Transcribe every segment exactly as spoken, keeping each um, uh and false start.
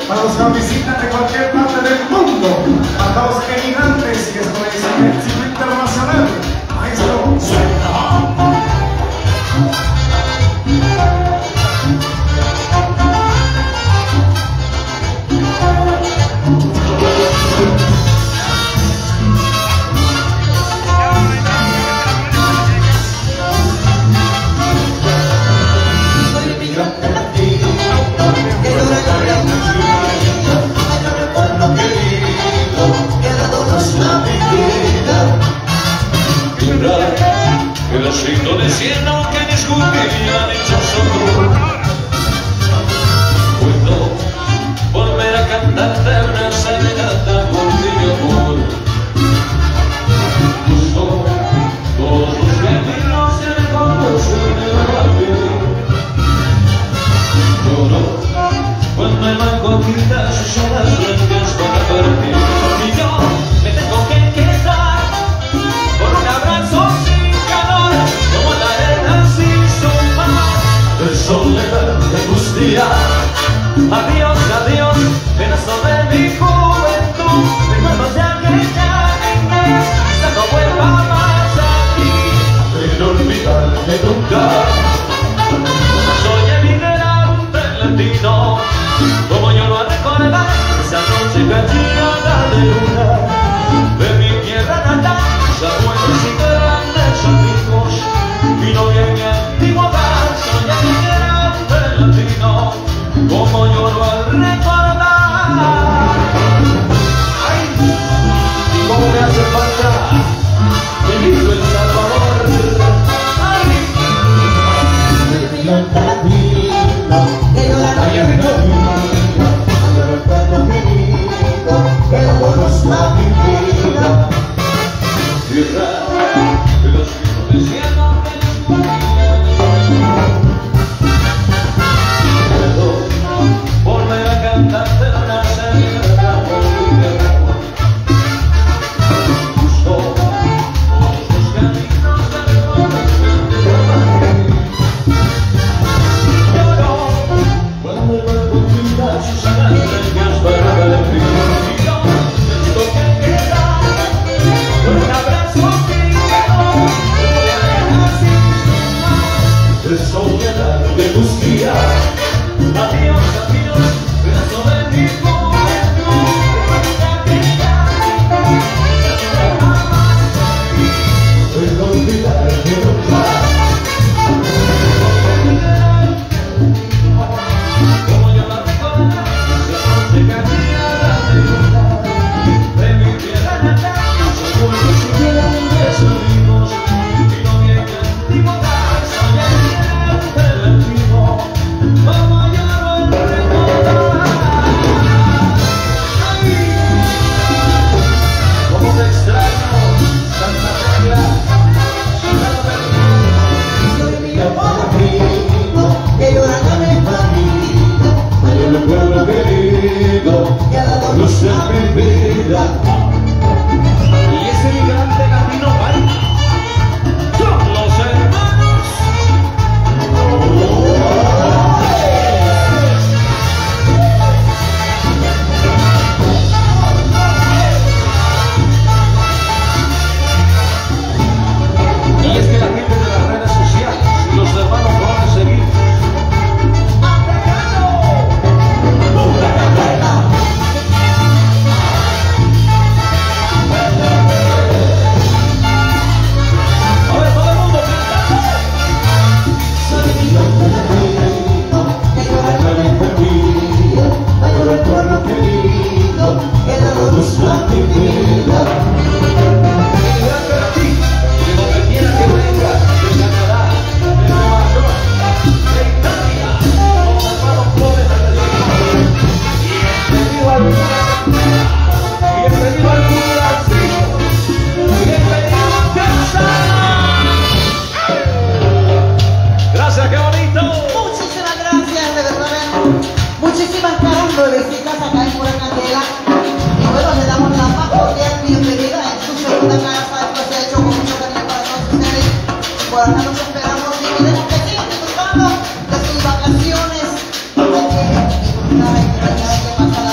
para los que nos visitan de cualquier parte del mundo, para los emigrantes, y esto es el éxito internacional. Maestro, suelta. El asunto de cielo que discutían dichoso amor. Puedo volver a cantarte una serenata por mi amor. Justo todos los caminos se reconocen en la piel. Lloro cuando el banco quita sus horas blancas para partir. Y yo me tengo que quedar con un abrazo sin calor, como la arena sin su mar. De soledad, de angustia, adiós, adiós, pedazo de mi juventud. Recuerdos de aquella niñez, hasta no vuelva más aquí. Pero olvidarme nunca, soy emigrante latino. Como yo no recordar esa noche callada de luna de mi tierra natal, esa buenos y grandes amigos, y no viene antigüedad. Soy emigrante latino, como lloro al recordar. Ay, y cómo me hace falta mi lindo El Salvador. Ay, que yo la tierra de los hijos del cielo que puedo volver a cantarte una serenata por mi amor. Justo todos los caminos de reconocen de lloro cuando el barco pinta sus alas blancas para el río. Y yo tengo que quedar con un abrazo sin calor, de soledad, de angustia. Adiós, adiós, pedazo de mi juventud. Puedo olvidarme nunca, como yo la recuerdo, esa noche callada de luna de mi tierra natal. Buenos y grandes amigos, y no viene antigüedad. Soy emigrante latino, como lloro al recordar. Ay, cómo te extraño, Santa Regla, Ciudad Verde. Soy emigrante latino, que lloran a mi familia, hay un pueblo querido que ha dado luz a mi vida. Y ese migrante latino baila, son los hermanos. Y es que la gente de las redes sociales y los hermanos van a seguir. Gracias, qué bonito. Muchísimas gracias, de verdad. Muchísimas carambas acá en Pura Candela. Y bueno, le damos la más cordial bienvenida en su segunda casa. Esto se ha hecho con mucho cariño para todos ustedes. Por acá nos esperamos y queremos que sigan disfrutando de sus vacaciones. Hay que disfrutar, hay que pasar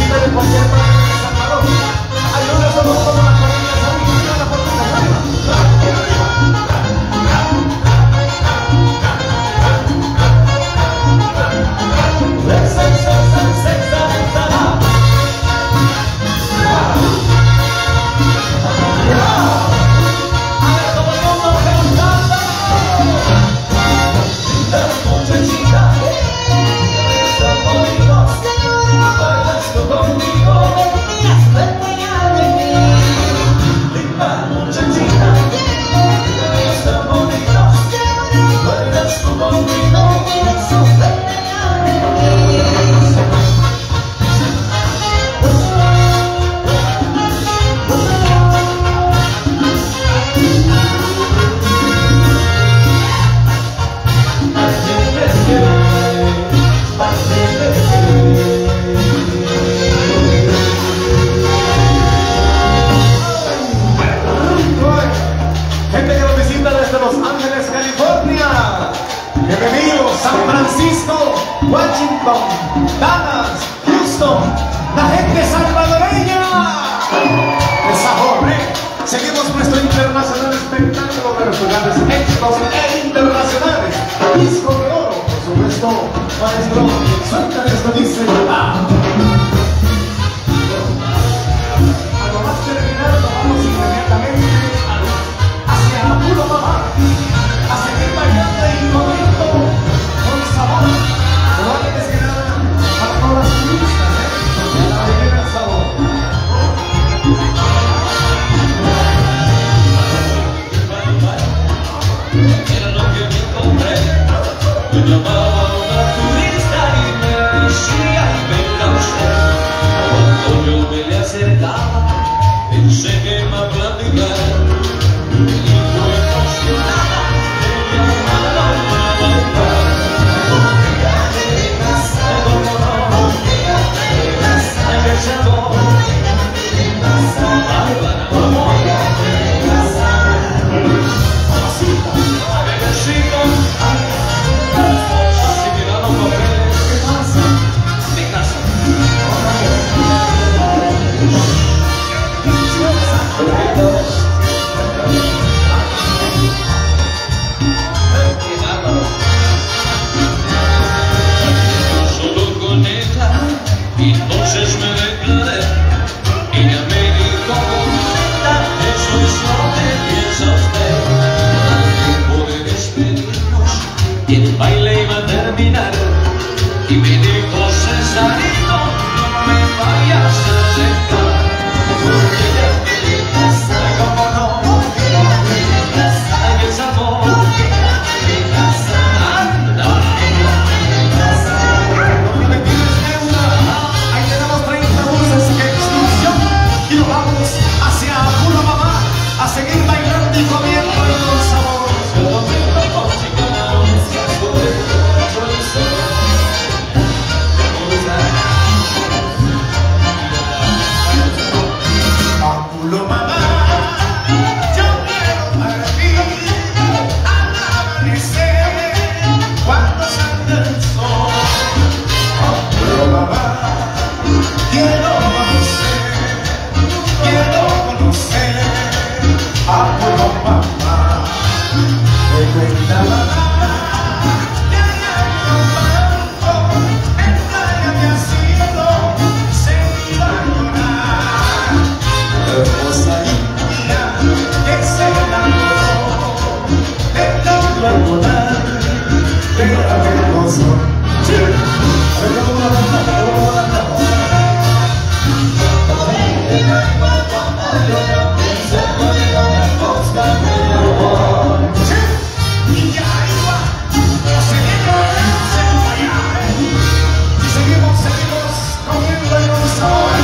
visita de cualquier parte de San Salvador. Ayúdenos somos como la familia Sabina, la familia Sabina. Washington, Dallas, Houston, la gente salvadoreña de Sajorre. Seguimos nuestro internacional espectáculo de los grandes éxitos e internacionales. Disco de oro, por supuesto, maestro. Suelta esto, dice. Ah. A lo más terminar, tomamos inmediatamente hacia puro mamá, a seguir bailando y comiendo con sabor. No antes que nada, para todas las turistas, ¿eh? La bebida del sabor. Era lo que me encontré. Me llamaba una turista y me decía, venga usted. Cuando yo me le acercaba, pensé que me iba a platicar. Y fue emocionada, me llamaba para bailar. Entonces me declaré, ella me dijo, bonita, eso es lo que piensa usted. Al tiempo de despedirnos, el baile iba a terminar, y me dijo, Cesarito, no me vayas a dejar, porque ya me casa, como no, porque ya me casa, que es amor, porque ya me casa, anda, y nos vamos hacia pura mamá a seguir bailando y comiendo con sabor. A puro mamá, yo quiero partir al amanecer cuando salga el sol. A puro mamá, quiero conocer. Quiero conocer a puro mamá. Me cuenta mamá que allá en Campo, en playa de asilo, se iba a llorar. Hermosa India que se enamoró de tanto algodón, de aquel gozo. Seguimos, seguimos comiendo en un sabor.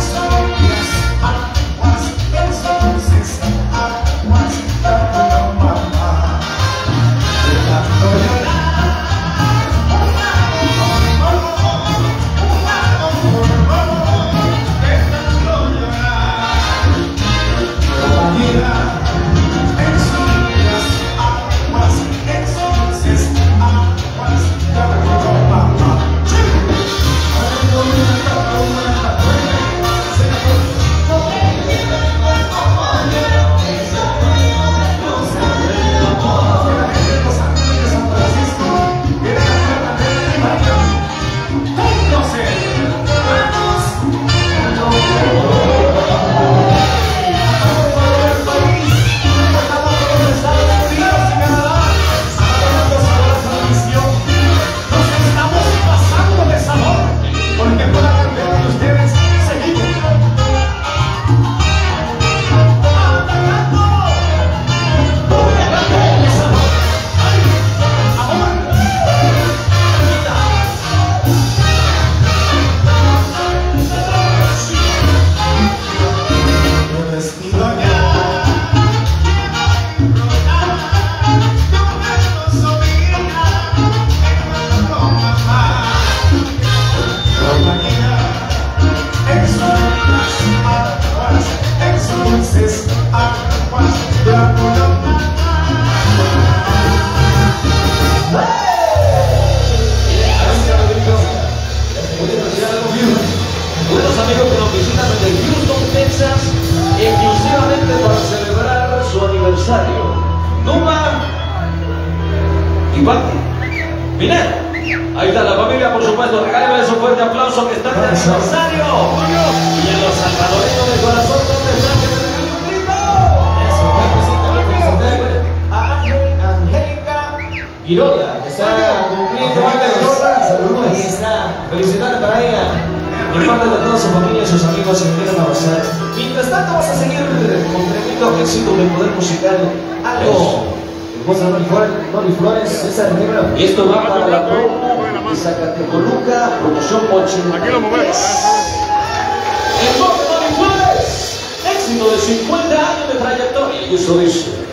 Entonces, aguas, entonces, aguas, Numa y Pati. Minero. Ahí está la familia, por supuesto. Regálenles un fuerte aplauso que están de aniversario. Y en los salvadoreños de corazón, ¿dónde están? Que me regalen un grito. Eso, a Angélica Girola, que está cumpliendo años. Ahí está. Felicidades para ella. De parte de toda su familia y sus amigos que quieran abrazar. Mientras tanto, vamos a seguir con tremendo éxito del poder musical. Algo. Hermosa Nori Flores, esa primera. Y esto va para la promo de Zacatecoluca, promoción Mochila. Aquí lo movemos. El nombre Nori Flores, éxito de cincuenta años de trayectoria. Y eso dice.